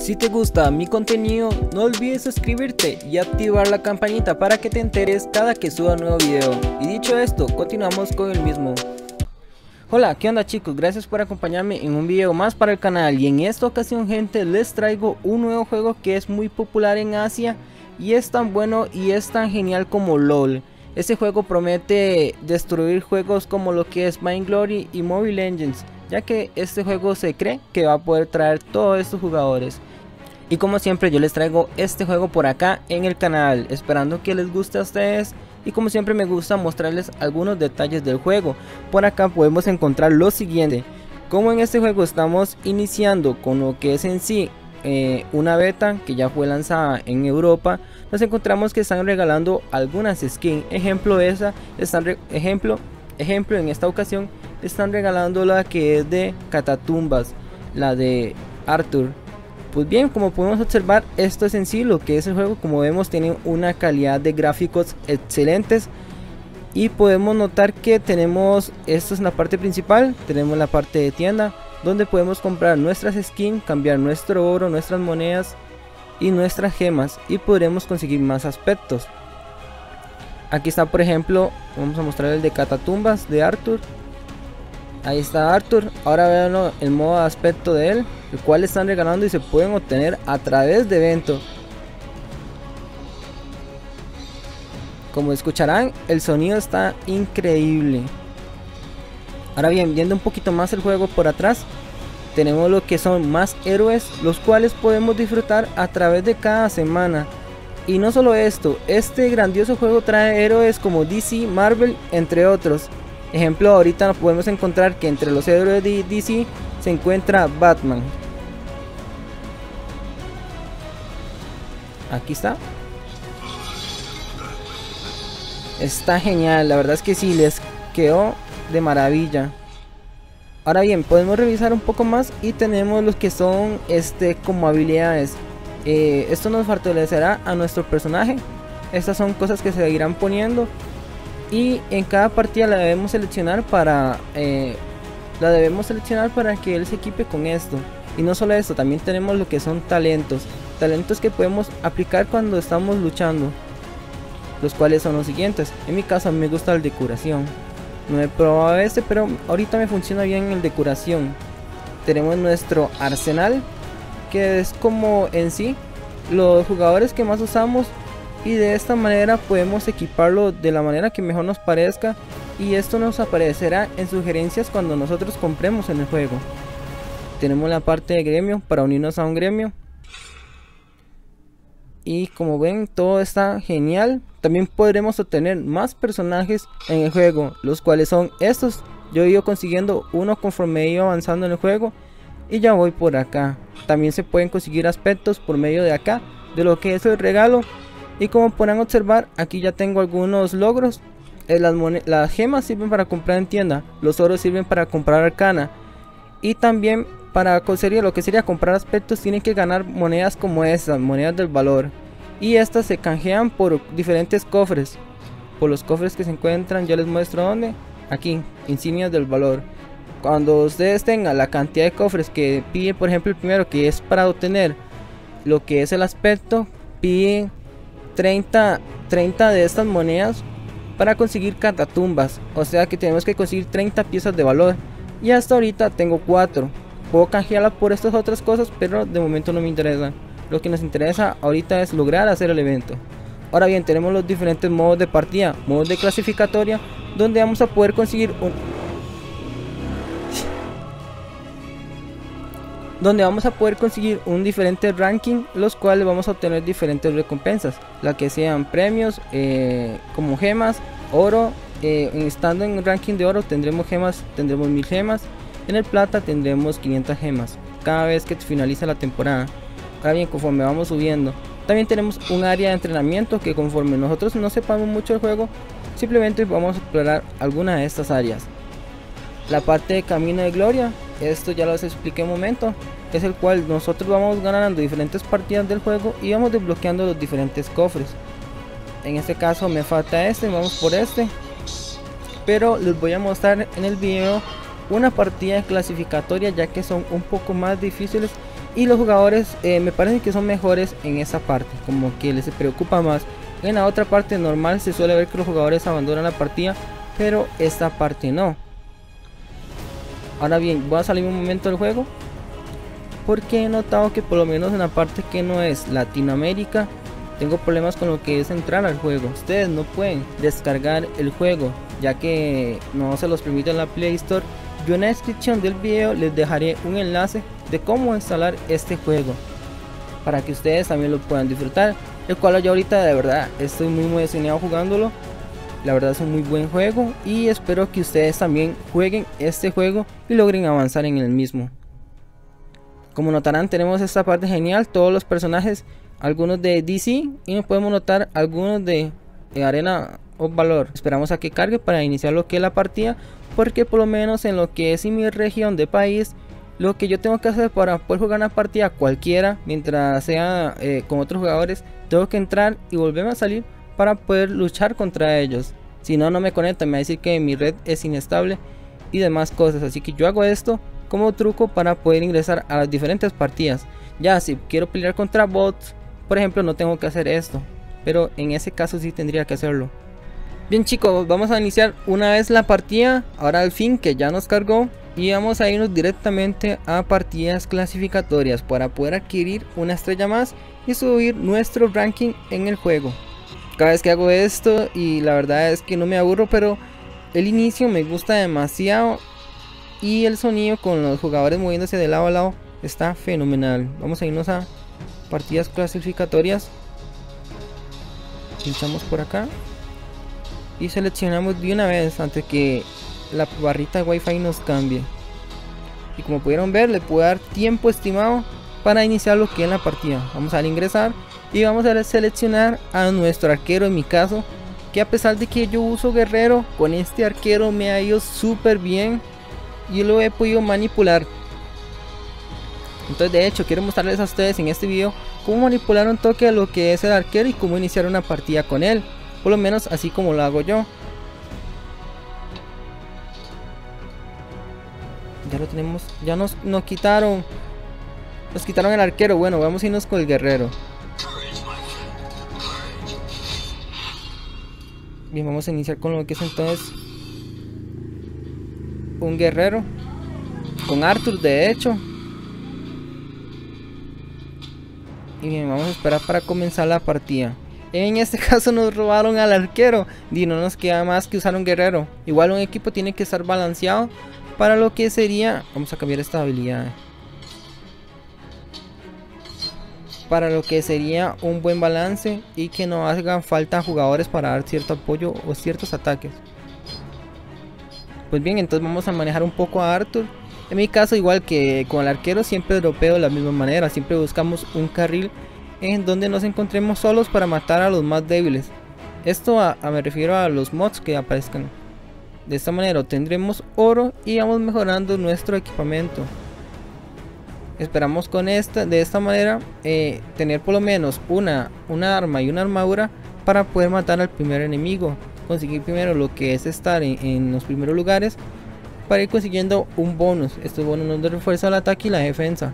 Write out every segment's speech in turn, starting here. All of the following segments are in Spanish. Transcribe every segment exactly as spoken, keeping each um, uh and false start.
Si te gusta mi contenido, no olvides suscribirte y activar la campanita para que te enteres cada que suba un nuevo video. Y dicho esto, continuamos con el mismo. Hola, ¿qué onda chicos? Gracias por acompañarme en un video más para el canal. Y en esta ocasión, gente, les traigo un nuevo juego que es muy popular en Asia y es tan bueno y es tan genial como LOL. Este juego promete destruir juegos como lo que es Vainglory y Mobile Legends, ya que este juego se cree que va a poder traer todos estos jugadores. Y como siempre, yo les traigo este juego por acá en el canal, esperando que les guste a ustedes. Y como siempre, me gusta mostrarles algunos detalles del juego. Por acá podemos encontrar lo siguiente: como en este juego estamos iniciando con lo que es en sí eh, una beta que ya fue lanzada en Europa, nos encontramos que están regalando algunas skins. Ejemplo esa, están re ejemplo, ejemplo en esta ocasión están regalando la que es de Catatumbas, la de Arthur. Pues bien, como podemos observar, esto es en sí lo que es el juego. Como vemos, tiene una calidad de gráficos excelentes. Y podemos notar que tenemos, esto es la parte principal, tenemos la parte de tienda, donde podemos comprar nuestras skins, cambiar nuestro oro, nuestras monedas y nuestras gemas. Y podremos conseguir más aspectos. Aquí está, por ejemplo, vamos a mostrar el de Catatumbas de Arthur. Ahí está Arthur. Ahora vean el modo de aspecto de él, el cual están regalando y se pueden obtener a través de eventos. Como escucharán, el sonido está increíble. Ahora bien, viendo un poquito más el juego por atrás, tenemos lo que son más héroes, los cuales podemos disfrutar a través de cada semana. Y no solo esto, este grandioso juego trae héroes como D C, Marvel, entre otros. Ejemplo, ahorita podemos encontrar que entre los héroes de D C se encuentra Batman. Aquí está. Está genial, la verdad es que sí, les quedó de maravilla. Ahora bien, podemos revisar un poco más y tenemos los que son este como habilidades. Eh, esto nos fortalecerá a nuestro personaje. Estas son cosas que se irán poniendo. Y en cada partida la debemos seleccionar para eh, la debemos seleccionar para que él se equipe con esto. Y no solo esto, también tenemos lo que son talentos talentos que podemos aplicar cuando estamos luchando, los cuales son los siguientes. En mi caso, a mí me gusta el de curación. No he probado este, pero ahorita me funciona bien el de curación. Tenemos nuestro arsenal, que es como en sí los jugadores que más usamos. Y de esta manera podemos equiparlo de la manera que mejor nos parezca. Y esto nos aparecerá en sugerencias cuando nosotros compremos en el juego. Tenemos la parte de gremio para unirnos a un gremio. Y como ven, todo está genial. También podremos obtener más personajes en el juego, los cuales son estos. Yo he ido consiguiendo uno conforme he ido avanzando en el juego. Y ya voy por acá. También se pueden conseguir aspectos por medio de acá, de lo que es el regalo. Y como podrán observar, aquí ya tengo algunos logros. eh, las, las gemas sirven para comprar en tienda, los oros sirven para comprar arcana. Y también para sería, lo que sería comprar aspectos, tienen que ganar monedas como estas, monedas del valor. Y estas se canjean por diferentes cofres. Por los cofres que se encuentran, ya les muestro dónde. Aquí, insignias del valor. Cuando ustedes tengan la cantidad de cofres que pide, por ejemplo el primero, que es para obtener lo que es el aspecto, pide treinta, treinta de estas monedas para conseguir catatumbas. O sea que tenemos que conseguir treinta piezas de valor. Y hasta ahorita tengo cuatro. Puedo canjearla por estas otras cosas, pero de momento no me interesa. Lo que nos interesa ahorita es lograr hacer el evento. Ahora bien, tenemos los diferentes modos de partida. Modos de clasificatoria, donde vamos a poder conseguir un... donde vamos a poder conseguir un diferente ranking, los cuales vamos a obtener diferentes recompensas, la que sean premios eh, como gemas, oro. Eh, estando en ranking de oro tendremos gemas, tendremos mil gemas. En el plata tendremos quinientas gemas cada vez que finaliza la temporada. Ahora bien, conforme vamos subiendo, también tenemos un área de entrenamiento que conforme nosotros no sepamos mucho el juego, simplemente vamos a explorar alguna de estas áreas. La parte de camino de gloria, esto ya los expliqué un momento, es el cual nosotros vamos ganando diferentes partidas del juego y vamos desbloqueando los diferentes cofres. En este caso me falta este, vamos por este, pero les voy a mostrar en el video una partida clasificatoria, ya que son un poco más difíciles y los jugadores eh, me parece que son mejores en esa parte, como que les preocupa más. En la otra parte normal se suele ver que los jugadores abandonan la partida, pero esta parte no. Ahora bien, voy a salir un momento del juego porque he notado que por lo menos en la parte que no es Latinoamérica tengo problemas con lo que es entrar al juego. Ustedes no pueden descargar el juego ya que no se los permite en la Play Store. Yo en la descripción del video les dejaré un enlace de cómo instalar este juego para que ustedes también lo puedan disfrutar, el cual yo ahorita de verdad estoy muy emocionado jugándolo. La verdad es un muy buen juego y espero que ustedes también jueguen este juego y logren avanzar en el mismo. Como notarán, tenemos esta parte genial, todos los personajes, algunos de D C, y nos podemos notar algunos de, de Arena of Valor. Esperamos a que cargue para iniciar lo que es la partida, porque por lo menos en lo que es en mi región de país, lo que yo tengo que hacer para poder jugar una partida cualquiera, mientras sea eh, con otros jugadores, tengo que entrar y volverme a salir para poder luchar contra ellos. Si no, no me conecta, me va a decir que mi red es inestable y demás cosas. Así que yo hago esto como truco para poder ingresar a las diferentes partidas. Ya si quiero pelear contra bots, por ejemplo, no tengo que hacer esto, pero en ese caso sí tendría que hacerlo. Bien chicos, vamos a iniciar una vez la partida, ahora al fin que ya nos cargó, y vamos a irnos directamente a partidas clasificatorias para poder adquirir una estrella más y subir nuestro ranking en el juego. Cada vez que hago esto, y la verdad es que no me aburro, pero el inicio me gusta demasiado y el sonido con los jugadores moviéndose de lado a lado está fenomenal. Vamos a irnos a partidas clasificatorias, pinchamos por acá y seleccionamos de una vez antes que la barrita de wifi nos cambie. Y como pudieron ver, le puedo dar tiempo estimado para iniciar lo que es la partida. Vamos a ingresar y vamos a seleccionar a nuestro arquero, en mi caso, que a pesar de que yo uso guerrero, con este arquero me ha ido súper bien y lo he podido manipular. Entonces de hecho quiero mostrarles a ustedes en este video cómo manipular un toque a lo que es el arquero y cómo iniciar una partida con él, por lo menos así como lo hago yo. Ya lo tenemos, ya nos, nos quitaron Nos quitaron el arquero. Bueno, vamos a irnos con el guerrero. Bien, vamos a iniciar con lo que es entonces un guerrero con Arthur, de hecho. Y bien, vamos a esperar para comenzar la partida. En este caso nos robaron al arquero y no nos queda más que usar un guerrero. Igual un equipo tiene que estar balanceado para lo que sería, vamos a cambiar esta habilidad, para lo que sería un buen balance y que no hagan falta jugadores para dar cierto apoyo o ciertos ataques. Pues bien, entonces vamos a manejar un poco a Arthur. En mi caso, igual que con el arquero, siempre dropeo de la misma manera. Siempre buscamos un carril en donde nos encontremos solos para matar a los más débiles. Esto a, a me refiero a los mods que aparezcan. De esta manera obtendremos oro y vamos mejorando nuestro equipamiento. Esperamos con esta, de esta manera, eh, tener por lo menos una, una arma y una armadura para poder matar al primer enemigo. Conseguir primero lo que es estar en, en los primeros lugares para ir consiguiendo un bonus. Estos bonus nos refuerza el ataque y la defensa.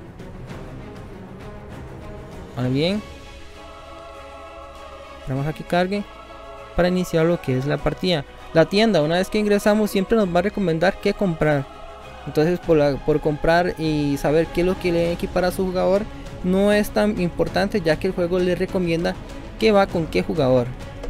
Ahora bien, esperamos a que cargue para iniciar lo que es la partida. La tienda, una vez que ingresamos, siempre nos va a recomendar qué comprar. Entonces por, la, por comprar y saber qué es lo que le equipar a su jugador no es tan importante, ya que el juego le recomienda que va con qué jugador.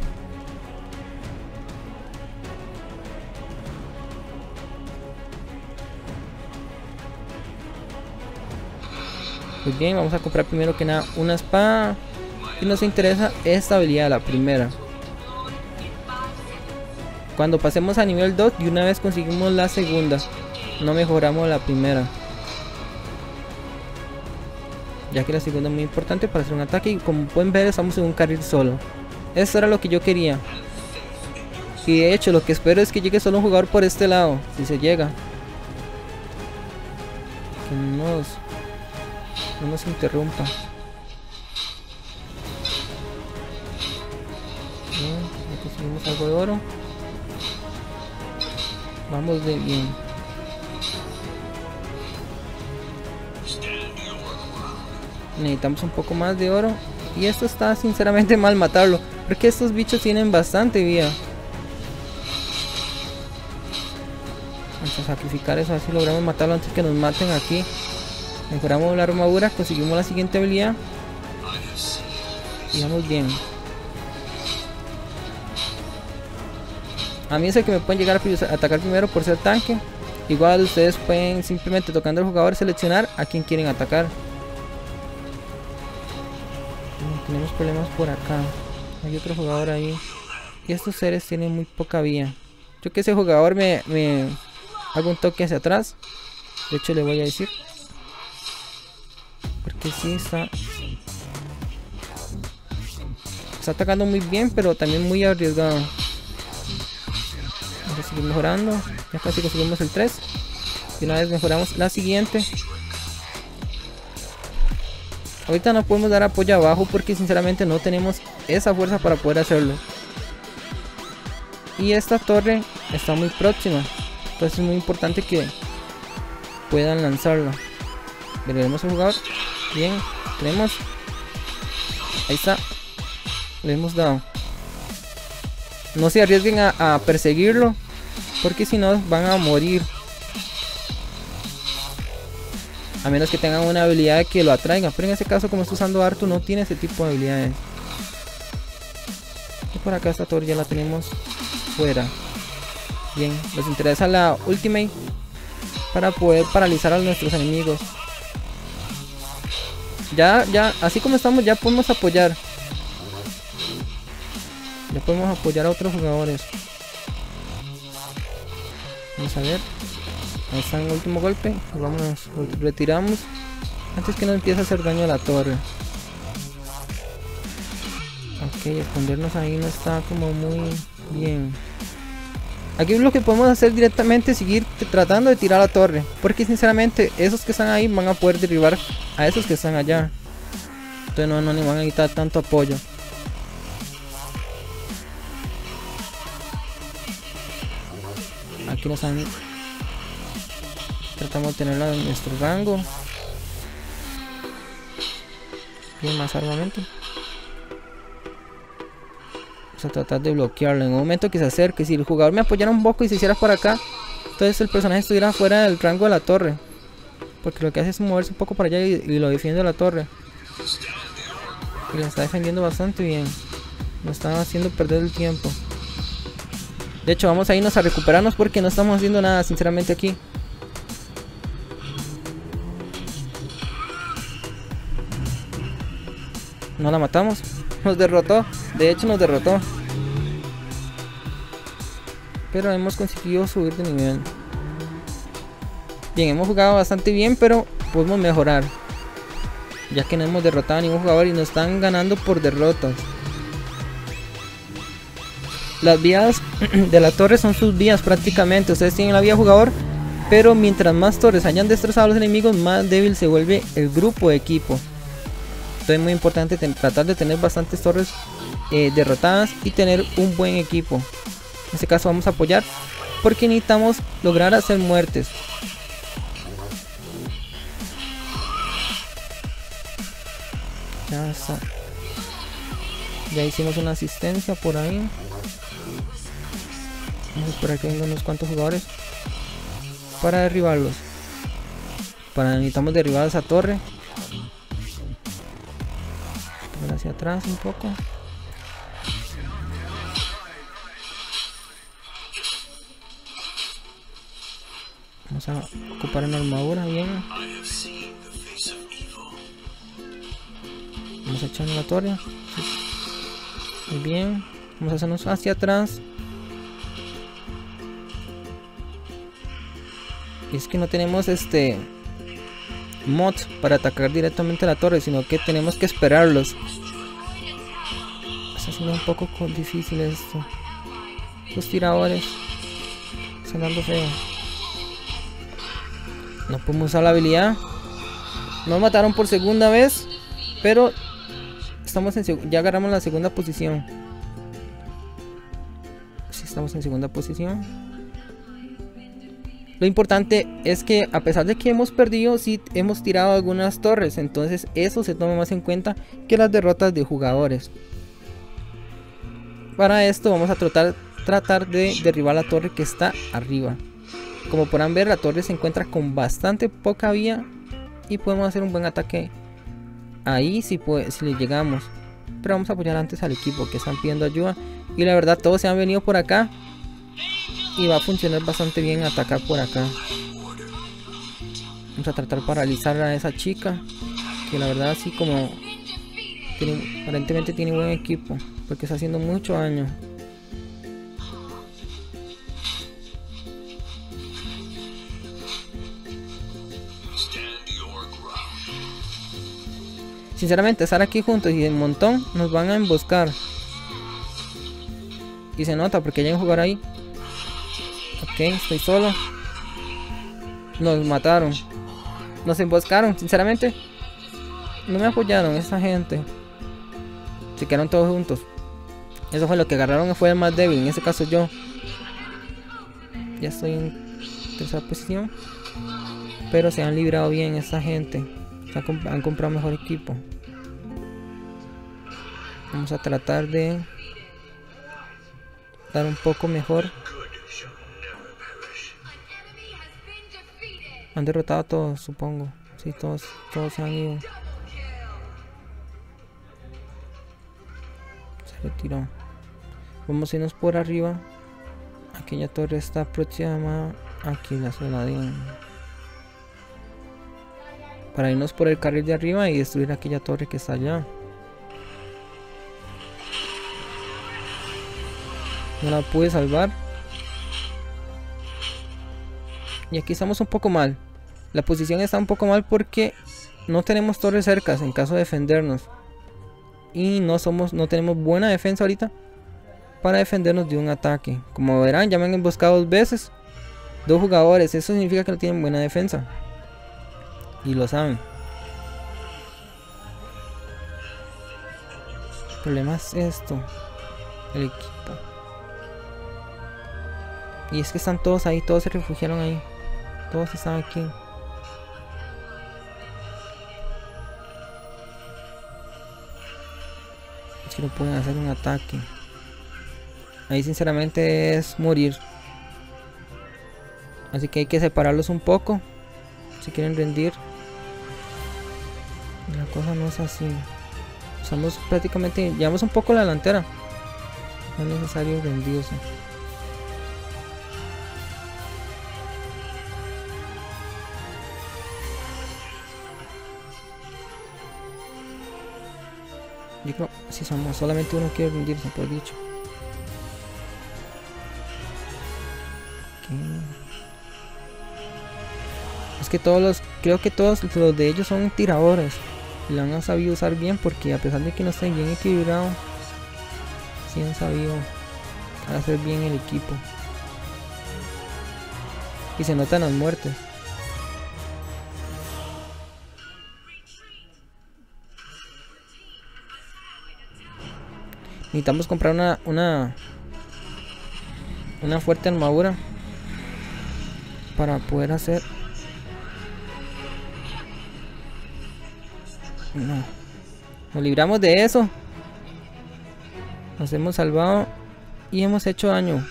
Pues bien, vamos a comprar primero que nada una espada y nos interesa esta habilidad, la primera. Cuando pasemos a nivel dos, de una vez conseguimos la segunda, no mejoramos la primera, ya que la segunda es muy importante para hacer un ataque. Y como pueden ver, estamos en un carril solo. Eso era lo que yo quería, y de hecho lo que espero es que llegue solo un jugador por este lado. Si se llega, que no nos, no nos interrumpa. Bien, ya conseguimos algo de oro. Vamos de bien. Necesitamos un poco más de oro. Y esto está sinceramente mal matarlo, porque estos bichos tienen bastante vida. Vamos a sacrificar eso, a ver si logramos matarlo antes que nos maten aquí. Mejoramos la armadura, conseguimos la siguiente habilidad. Y vamos bien. A mí es el que me pueden llegar a atacar primero por ser tanque. Igual ustedes pueden simplemente tocando al jugador seleccionar a quién quieren atacar. Tenemos problemas por acá. Hay otro jugador ahí. Y estos seres tienen muy poca vida. Yo que ese jugador me, me hago un toque hacia atrás. De hecho le voy a decir. Porque sí está... Está atacando muy bien, pero también muy arriesgado. Vamos a seguir mejorando. Ya casi conseguimos el tres. Y una vez mejoramos la siguiente. Ahorita no podemos dar apoyo abajo porque sinceramente no tenemos esa fuerza para poder hacerlo. Y esta torre está muy próxima. Entonces es muy importante que puedan lanzarla. Veremos al jugador. Bien, tenemos. Ahí está. Le hemos dado. No se arriesguen a, a perseguirlo, porque si no van a morir. A menos que tengan una habilidad que lo atraiga. Pero en ese caso, como está usando Arthur, no tiene ese tipo de habilidades. Y por acá esta torre ya la tenemos fuera. Bien, nos interesa la ultimate para poder paralizar a nuestros enemigos. Ya, ya, así como estamos, ya podemos apoyar. Ya podemos apoyar a otros jugadores. Vamos a ver. Ahí está el último golpe. Vámonos, retiramos antes que nos empiece a hacer daño a la torre. Ok, escondernos ahí no está como muy bien. Aquí lo que podemos hacer directamente es seguir tratando de tirar la torre, porque sinceramente esos que están ahí van a poder derribar a esos que están allá. Entonces no, no nos van a quitar tanto apoyo. Aquí nos han... Tratamos de tenerla en nuestro rango. Bien, más armamento. Vamos a tratar de bloquearlo. En un momento que se acerque, si el jugador me apoyara un poco y se hiciera por acá, entonces el personaje estuviera fuera del rango de la torre, porque lo que hace es moverse un poco para allá y, y lo defiende la torre. Y la está defendiendo bastante bien. Nos está haciendo perder el tiempo. De hecho, vamos a irnos a recuperarnos porque no estamos haciendo nada sinceramente aquí. No la matamos. Nos derrotó. De hecho nos derrotó. Pero hemos conseguido subir de nivel. Bien, hemos jugado bastante bien, pero podemos mejorar, ya que no hemos derrotado a ningún jugador y nos están ganando por derrotas. Las vías de la torre son sus vías prácticamente. Ustedes tienen la vía jugador, pero mientras más torres hayan destrozado a los enemigos, más débil se vuelve el grupo de equipo. Entonces es muy importante tratar de tener bastantes torres eh, derrotadas y tener un buen equipo. En este caso vamos a apoyar porque necesitamos lograr hacer muertes. Ya está. Ya hicimos una asistencia por ahí. Vamos a esperar que vengan unos cuantos jugadores para derribarlos. Para necesitamos derribar esa torre. Hacia atrás un poco. Vamos a ocupar una armadura bien. Vamos a echar la torre. Muy bien. Vamos a hacernos hacia atrás. Y es que no tenemos este mods para atacar directamente a la torre, sino que tenemos que esperarlos. Está siendo un poco difícil esto. Los tiradores están dando feo. No podemos usar la habilidad. Nos mataron por segunda vez, pero estamos en ya agarramos la segunda posición. Sí, estamos en segunda posición. Lo importante es que a pesar de que hemos perdido, sí hemos tirado algunas torres. Entonces eso se toma más en cuenta que las derrotas de jugadores. Para esto vamos a tratar, tratar de derribar la torre que está arriba. Como podrán ver, la torre se encuentra con bastante poca vida y podemos hacer un buen ataque ahí si, puede, si le llegamos. Pero vamos a apoyar antes al equipo que están pidiendo ayuda. Y la verdad todos se han venido por acá y va a funcionar bastante bien atacar por acá. Vamos a tratar de paralizar a esa chica, que la verdad así como tiene, aparentemente tiene buen equipo, porque está haciendo mucho daño. Sinceramente estar aquí juntos y en montón nos van a emboscar. Y se nota porque hay un jugador ahí. Ok, estoy solo. Nos mataron. Nos emboscaron, sinceramente. No me apoyaron esa gente. Se quedaron todos juntos. Eso fue lo que agarraron, fue el más débil. En ese caso yo. Ya estoy en tercera posición. Pero se han librado bien esa gente. Han, han comprado mejor equipo. Vamos a tratar de dar un poco mejor. Han derrotado a todos, supongo. Sí, todos, todos se han ido. Se retiró. Vamos a irnos por arriba. Aquella torre está próxima. Aquí la zona de... para irnos por el carril de arriba y destruir aquella torre que está allá. No la pude salvar. Y aquí estamos un poco mal. La posición está un poco mal porque no tenemos torres cercas en caso de defendernos. Y no somos, no tenemos buena defensa ahorita para defendernos de un ataque. Como verán, ya me han emboscado dos veces. Dos jugadores. Eso significa que no tienen buena defensa. Y lo saben. El problema es esto. El equipo. Y es que están todos ahí. Todos se refugiaron ahí. Todos están aquí. Es que no pueden hacer un ataque. Ahí sinceramente es morir. Así que hay que separarlos un poco. Si quieren rendir. La cosa no es así. Estamos prácticamente... llevamos un poco la delantera. No es necesario rendirse. Yo creo, si somos, solamente uno quiere rendirse, por dicho. Okay. Es que todos los, creo que todos los de ellos son tiradores. Y lo han sabido usar bien porque a pesar de que no estén bien equilibrados, sí han sabido hacer bien el equipo. Y se notan las muertes. Necesitamos comprar una, una, una fuerte armadura para poder hacer... No. Nos libramos de eso. Nos hemos salvado y hemos hecho daño.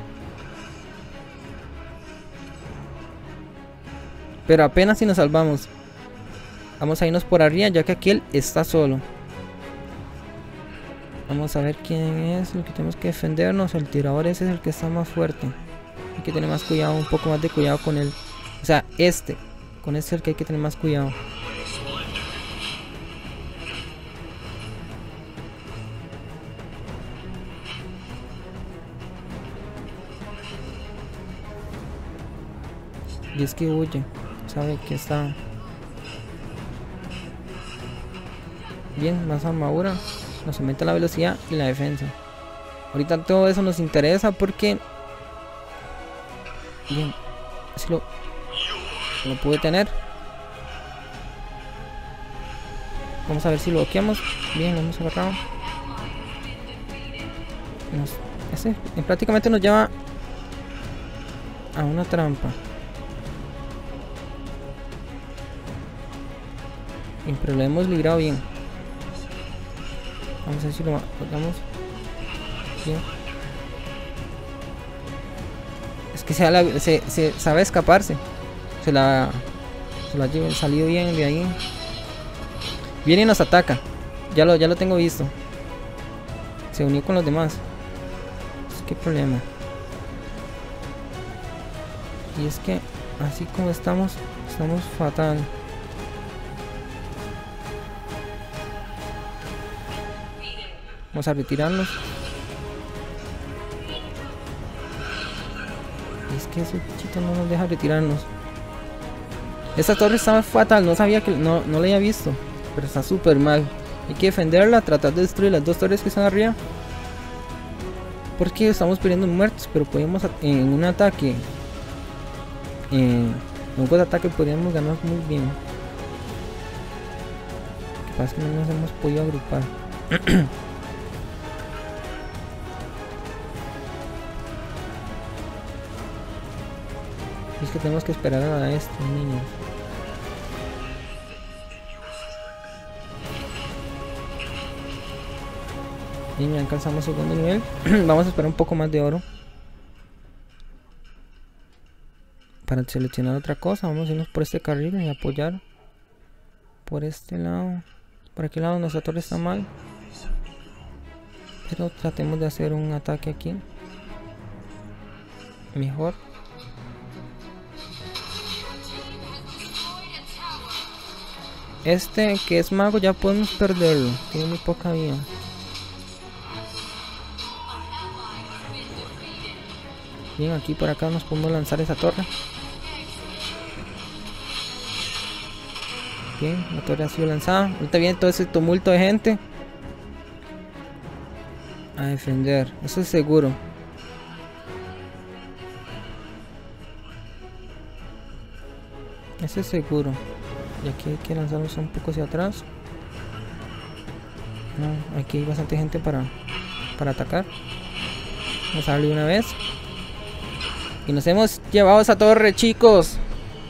Pero apenas si nos salvamos. Vamos a irnos por arriba ya que aquel está solo. Vamos a ver quién es el que tenemos que defendernos. El tirador ese es el que está más fuerte. Hay que tener más cuidado, un poco más de cuidado con él. O sea, este. Con este es el que hay que tener más cuidado. Y es que huye. Sabe que está... bien, más armadura. Nos aumenta la velocidad y la defensa. Ahorita todo eso nos interesa porque... bien, así lo... lo pude tener. Vamos a ver si lo bloqueamos. Bien, lo hemos agarrado. Nos... ese prácticamente nos lleva a una trampa. Bien, pero lo hemos librado bien. Vamos a ver si lo logramos. Bien. Es que se, la, se, se sabe escaparse. Se la, se la ha salido bien de ahí. Viene y nos ataca. Ya lo, ya lo tengo visto. Se unió con los demás. Es que problema. Y es que así como estamos, estamos fatal. Vamos a retirarnos. Y es que ese chito no nos deja retirarnos. Esta torre está fatal, no sabía que no, no la había visto. Pero está súper mal. Hay que defenderla, tratar de destruir las dos torres que están arriba. Porque estamos perdiendo muertos, pero podemos en un ataque. En un buen ataque podríamos ganar muy bien. Lo que pasa es que no nos hemos podido agrupar. Es que tenemos que esperar a estos niños. Y ya alcanzamos segundo nivel. Vamos a esperar un poco más de oro para seleccionar otra cosa. Vamos a irnos por este carril y apoyar por este lado. Por aquel lado nuestra torre está mal, pero tratemos de hacer un ataque aquí mejor. Este que es mago ya podemos perderlo, tiene muy poca vida. Bien, aquí por acá nos podemos lanzar esa torre. Bien, la torre ha sido lanzada. Ahorita viene todo ese tumulto de gente a defender, eso es seguro. Eso es seguro. Y aquí hay que lanzarnos un poco hacia atrás. No, aquí hay bastante gente para, para atacar. Vamos a darle una vez. Y nos hemos llevado esa torre, chicos.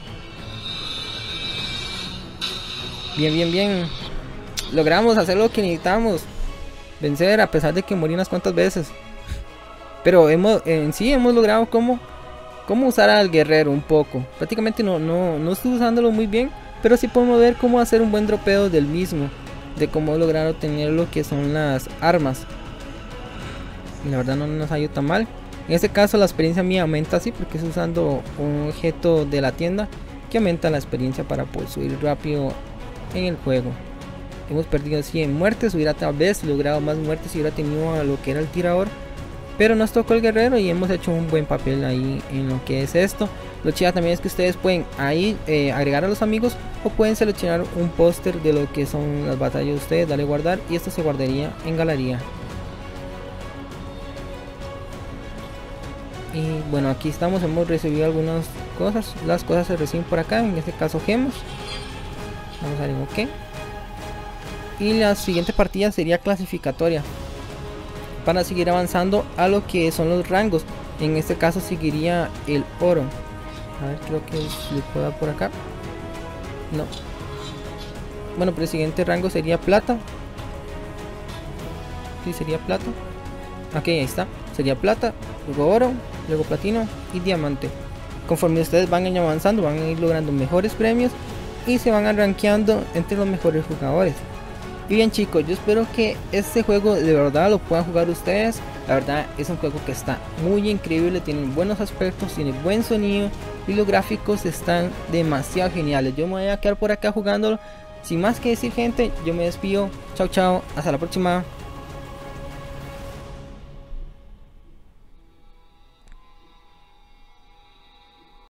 Bien, bien, bien. Logramos hacer lo que necesitamos. Vencer a pesar de que morí unas cuantas veces. Pero hemos, en sí hemos logrado cómo, cómo usar al guerrero un poco. Prácticamente no, no, no estoy usándolo muy bien. Pero sí podemos ver cómo hacer un buen dropeo del mismo. De cómo lograr obtener lo que son las armas. Y la verdad no nos ha ido tan mal. En este caso la experiencia mía aumenta así porque estoy usando un objeto de la tienda que aumenta la experiencia para poder subir rápido en el juego. Hemos perdido cien muertes, hubiera tal vez logrado más muertes si hubiera tenido a lo que era el tirador. Pero nos tocó el guerrero y hemos hecho un buen papel ahí en lo que es esto. Lo chido también es que ustedes pueden ahí eh, agregar a los amigos o pueden seleccionar un póster de lo que son las batallas de ustedes, darle guardar y esto se guardaría en galería. Y bueno, aquí estamos, hemos recibido algunas cosas, las cosas se reciben por acá, en este caso gemas. Vamos a dar en OK. Y la siguiente partida sería clasificatoria para seguir avanzando a lo que son los rangos. En este caso seguiría el oro. A ver, creo que le puedo dar por acá. No. Bueno, pero el siguiente rango sería plata. Sí, sería plata. Ok, ahí está. Sería plata, luego oro, luego platino y diamante. Conforme ustedes van avanzando, van a ir logrando mejores premios y se van rankeando entre los mejores jugadores. Y bien, chicos, yo espero que este juego de verdad lo puedan jugar ustedes. La verdad es un juego que está muy increíble, tiene buenos aspectos, tiene buen sonido y los gráficos están demasiado geniales. Yo me voy a quedar por acá jugándolo. Sin más que decir, gente, yo me despido. Chao, chao, hasta la próxima.